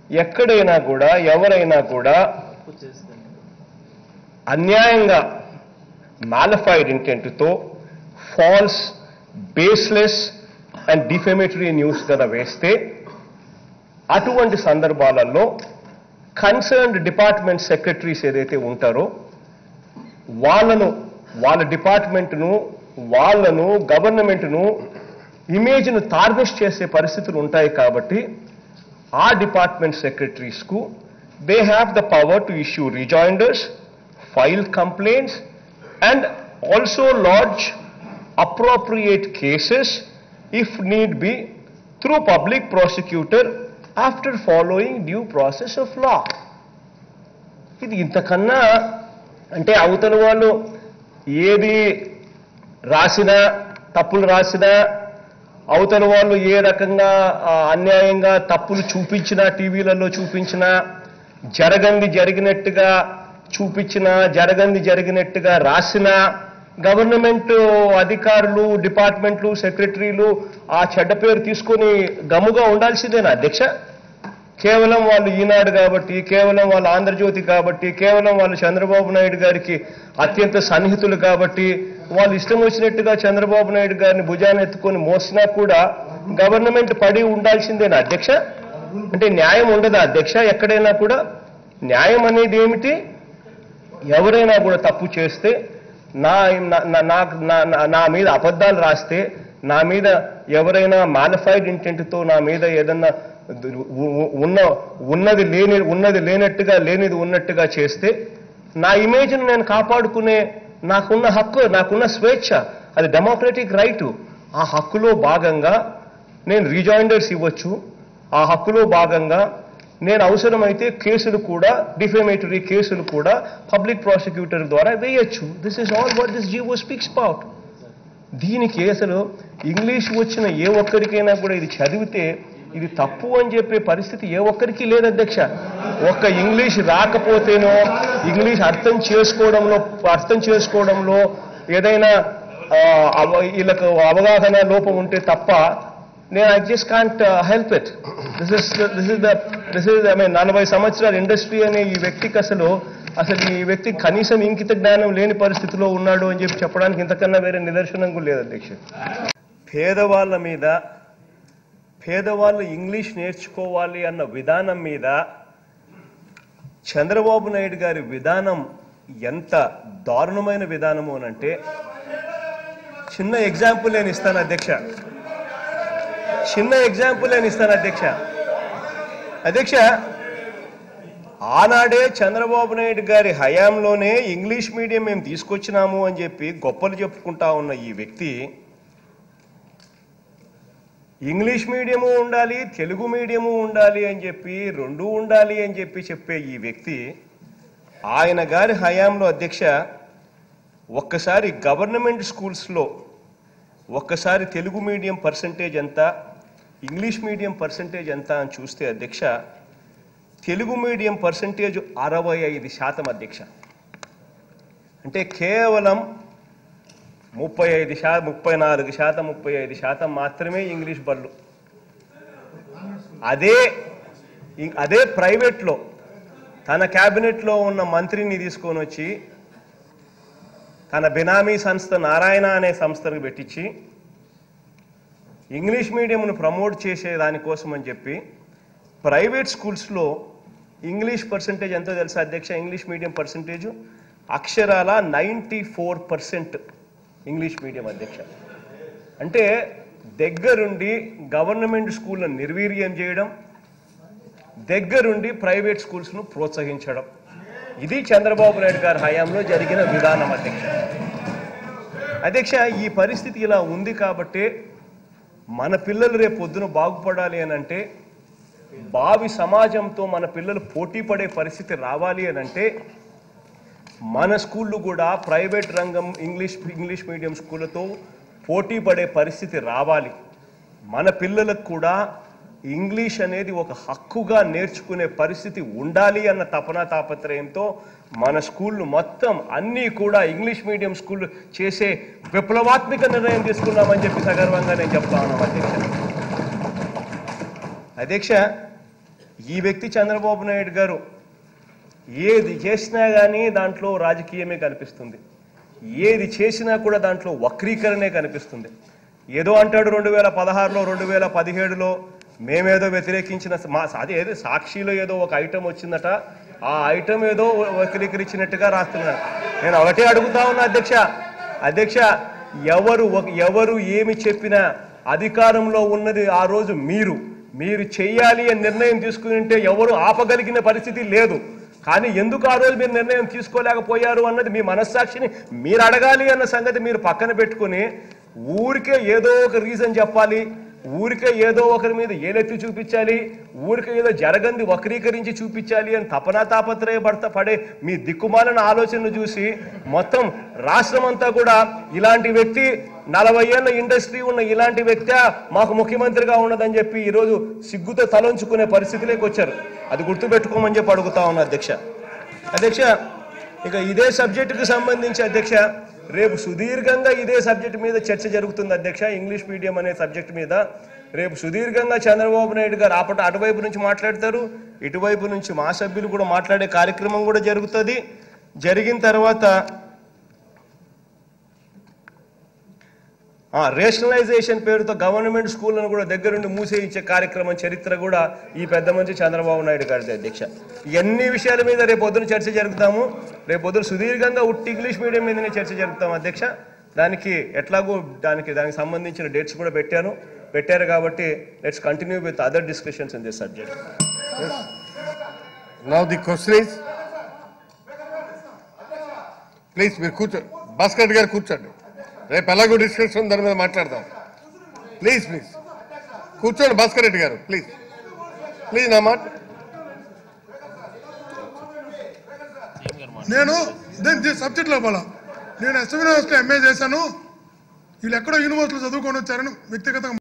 ఎక్కడైనా కూడా ఎవరైనా కూడా అన్యాయంగా మాలిఫైడ్ ఇంటెంట్తో false baseless and defamatory news కనుక వేస్తే అటువంటి సందర్భాలలో కన్సర్న్డ్ డిపార్ట్మెంట్ సెక్రటరీస్ ఏదైతే ఉంటారో వాళ్ళ డిపార్ట్మెంట్ను వాళ్ళను గవర్నమెంట్ను ఇమేజ్ను టార్గెట్ చేసే పరిస్థితులు ఉంటాయి కాబట్టి ఆ డిపార్ట్మెంట్ సెక్రటరీస్కు they have the power to issue rejoinders, file complaints and also lodge appropriate cases if need be through public prosecutor after following due process of law. ఇది ఇంతకన్నా అంటే అవతల వాళ్ళు ఏది రాసినా తప్పులు రాసినా అవతల వాళ్ళు ఏ రకంగా అన్యాయంగా తప్పులు చూపించినా టీవీలలో చూపించినా జరగంది జరిగినట్టుగా చూపించినా జరగంది జరిగినట్టుగా రాసినా గవర్నమెంట్ అధికారులు డిపార్ట్మెంట్లు సెక్రటరీలు ఆ చెడ్డ పేరు తీసుకొని గమ్ముగా ఉండాల్సిందేనా అధ్యక్ష? కేవలం వాళ్ళు ఈనాడు కాబట్టి, కేవలం వాళ్ళు ఆంధ్రజ్యోతి కాబట్టి, కేవలం వాళ్ళు చంద్రబాబు నాయుడు గారికి అత్యంత సన్నిహితులు కాబట్టి వాళ్ళు ఇష్టం వచ్చినట్టుగా చంద్రబాబు నాయుడు గారిని భుజాన్ని ఎత్తుకొని మోసినా కూడా గవర్నమెంట్ పడి ఉండాల్సిందేనా అధ్యక్ష? అంటే న్యాయం ఉండదా అధ్యక్ష? ఎక్కడైనా కూడా న్యాయం అనేది ఏమిటి? ఎవరైనా కూడా తప్పు చేస్తే నా మీద అబద్ధాలు రాస్తే, నా మీద ఎవరైనా మాలిఫైడ్ ఇంటెంట్తో నా మీద ఏదన్నా ఉన్నది లేనట్టుగా లేనిది ఉన్నట్టుగా చేస్తే నా ఇమేజ్ను నేను కాపాడుకునే నాకున్న హక్కు, నాకున్న స్వేచ్ఛ, అది డెమోక్రటిక్ రైటు. ఆ హక్కులో భాగంగా నేను రిజాయిండర్స్ ఇవ్వచ్చు. ఆ హక్కులో భాగంగా నేను అవసరమైతే కేసులు కూడా డిఫేమేటరీ కేసులు కూడా పబ్లిక్ ప్రాసిక్యూటర్ ద్వారా వేయచ్చు. This is all what this GO speaks about. దీనికి అసలు ఇంగ్లీష్ వచ్చిన ఏ ఒక్కరికైనా కూడా ఇది చదివితే ఇది తప్పు అని చెప్పే పరిస్థితి ఏ ఒక్కరికి లేదు అధ్యక్ష. ఒక్క ఇంగ్లీష్ రాకపోతేనో ఇంగ్లీష్ అర్థం చేసుకోవడంలో ఏదైనా వీళ్ళకు అవగాహన లోపం ఉంటే తప్ప నేను I just can't help it. This is I mean 40 సంవత్సరాల ఇండస్ట్రీ అనే ఈ వ్యక్తికి అసలు ఈ వ్యక్తి కనీసం ఇంకిత జ్ఞానం లేని పరిస్థితిలో ఉన్నాడు అని చెప్పడానికి ఇంతకన్నా వేరే నిదర్శనం కూడా లేదు అధ్యక్ష. పేదవాళ్ళు ఇంగ్లీష్ నేర్చుకోవాలి అన్న విధానం మీద చంద్రబాబు నాయుడు గారి విధానం ఎంత దారుణమైన విధానము అనంటే చిన్న ఎగ్జాంపుల్ నేను ఇస్తాను అధ్యక్ష. అధ్యక్ష ఆనాడే చంద్రబాబు నాయుడు గారి హయాంలోనే ఇంగ్లీష్ మీడియం మేము తీసుకొచ్చినాము అని చెప్పి గొప్పలు చెప్పుకుంటా ఉన్న ఈ వ్యక్తి ఇంగ్లీష్ మీడియము ఉండాలి, తెలుగు మీడియము ఉండాలి అని చెప్పి రెండూ ఉండాలి అని చెప్పే ఈ వ్యక్తి ఆయన గారి హయాంలో అధ్యక్ష ఒక్కసారి గవర్నమెంట్ స్కూల్స్లో ఒక్కసారి తెలుగు మీడియం పర్సంటేజ్ ఎంత, ఇంగ్లీష్ మీడియం పర్సంటేజ్ ఎంత అని చూస్తే అధ్యక్ష తెలుగు మీడియం పర్సంటేజ్ 65% అధ్యక్ష. అంటే కేవలం 34% మాత్రమే ఇంగ్లీష్ బళ్ళు. అదే ప్రైవేట్లో తన క్యాబినెట్లో ఉన్న మంత్రిని తీసుకొని వచ్చి తన బినామీ సంస్థ నారాయణ అనే సంస్థను పెట్టించి ఇంగ్లీష్ మీడియంను ప్రమోట్ చేసే దానికోసం అని చెప్పి ప్రైవేట్ స్కూల్స్లో ఇంగ్లీష్ పర్సంటేజ్ ఎంతో తెలుసా అధ్యక్ష? ఇంగ్లీష్ మీడియం పర్సంటేజ్ అక్షరాల 94% ఇంగ్లీష్ మీడియం అధ్యక్ష. అంటే దగ్గరుండి గవర్నమెంట్ స్కూళ్ళను నిర్వీర్యం చేయడం, దగ్గరుండి ప్రైవేట్ స్కూల్స్ను ప్రోత్సహించడం, ఇది చంద్రబాబు నాయుడు గారి హయాంలో జరిగిన విధానం అధ్యక్ష. అధ్యక్ష ఈ పరిస్థితి ఇలా ఉంది కాబట్టి మన పిల్లలు రేపు పొద్దున బాగుపడాలి అని అంటే, భావి సమాజంతో మన పిల్లలు పోటీ పడే పరిస్థితి రావాలి అని అంటే మన స్కూళ్ళు కూడా ప్రైవేట్ రంగం ఇంగ్లీష్ మీడియం స్కూళ్ళతో పోటీ పడే పరిస్థితి రావాలి. మన పిల్లలకు కూడా ఇంగ్లీష్ అనేది ఒక హక్కుగా నేర్చుకునే పరిస్థితి ఉండాలి అన్న తాపత్రయంతో మన స్కూళ్ళు మొత్తం అన్నీ కూడా ఇంగ్లీష్ మీడియం స్కూళ్ళు చేసే విప్లవాత్మక నిర్ణయం తీసుకున్నామని చెప్పి సగర్వంగా నేను చెప్తా ఉన్నాను అధ్యక్ష. ఈ వ్యక్తి చంద్రబాబు నాయుడు గారు ఏది చేసినా కానీ దాంట్లో రాజకీయమే కనిపిస్తుంది, ఏది చేసినా కూడా దాంట్లో వక్రీకరణే కనిపిస్తుంది. ఏదో అంటాడు 2016లో 2017లో మేమేదో వ్యతిరేకించిన అదే ఏదో సాక్షిలో ఏదో ఒక ఐటమ్ వచ్చిందట, ఆ ఐటమ్ ఏదో వక్రీకరించినట్టుగా రాస్తున్నాడు. నేను ఒకటే అడుగుతా ఉన్నా అధ్యక్ష, ఎవరు ఏమి చెప్పినా అధికారంలో ఉన్నది ఆ రోజు మీరు చెయ్యాలి అని నిర్ణయం తీసుకుంటే ఎవరు ఆపగలిగిన పరిస్థితి లేదు. కానీ ఎందుకు ఆ రోజు మీరు నిర్ణయం తీసుకోలేకపోయారు అన్నది మీ మనస్సాక్షిని మీరు అడగాలి అన్న సంగతి మీరు పక్కన పెట్టుకుని ఊరికే ఏదో ఒక రీజన్ చెప్పాలి, ఊరికే ఏదో ఒకరి మీద ఏలెత్తి చూపించాలి, ఊరికే ఏదో జరగంది వక్రీకరించి చూపించాలి అని పడే మీ దిక్కుమాలిన ఆలోచనను చూసి మొత్తం రాష్ట్రం అంతా కూడా ఇలాంటి వ్యక్తి 40 ఏళ్ల ఇండస్ట్రీ ఉన్న ఇలాంటి వ్యక్తి మాకు ముఖ్యమంత్రిగా ఉన్నదని చెప్పి ఈరోజు సిగ్గుతో తలంచుకునే పరిస్థితిలోకి వచ్చారు. అది గుర్తుపెట్టుకోమని చెప్పి అడుగుతా ఉన్నా అధ్యక్ష. ఇక ఇదే సబ్జెక్టుకు సంబంధించి అధ్యక్ష రేపు సుదీర్ఘంగా ఇదే సబ్జెక్టు మీద చర్చ జరుగుతుంది అధ్యక్ష. ఇంగ్లీష్ మీడియం అనే సబ్జెక్టు మీద రేపు సుదీర్ఘంగా చంద్రబాబు నాయుడు గారు అటువైపు నుంచి మాట్లాడతారు, ఇటువైపు నుంచి మా సభ్యులు కూడా మాట్లాడే కార్యక్రమం కూడా జరుగుతుంది. జరిగిన తర్వాత రేషనలైజేషన్ పేరుతో గవర్నమెంట్ స్కూళ్లను కూడా దగ్గరుండి మూసేయించే కార్యక్రమం చరిత్ర కూడా ఈ పెద్ద మంచి చంద్రబాబు నాయుడు గారిది అధ్యక్ష. ఇవన్నీ విషయాల మీద రేపు పొద్దున చర్చ జరుపుతాము. రేపు పొద్దున సుదీర్ఘంగా ఇంగ్లీష్ మీడియం మీదనే చర్చ జరుపుతాం అధ్యక్ష. దానికి ఎట్లాగో దానికి సంబంధించిన డేట్స్ కూడా పెట్టారు కాబట్టి let's continue with other discussions in this subject. Now the question is please మీరు కూర్చోండి, భాస్కర్ గారు కూర్చోండి. రేపు ఎలాగో డిస్కషన్ దాని మీద మాట్లాడదాం. ప్లీజ్ కూర్చోండి భాస్కర్ రెడ్డి గారు, ప్లీజ్ నా మాట. నేను సబ్జెక్ట్లో పోలా, నేను ఎస్ఎం యూనివర్సిటీ ఎంఏ చేశాను, వీళ్ళు ఎక్కడో యూనివర్సిటీలో చదువుకొని వచ్చారని వ్యక్తిగతంగా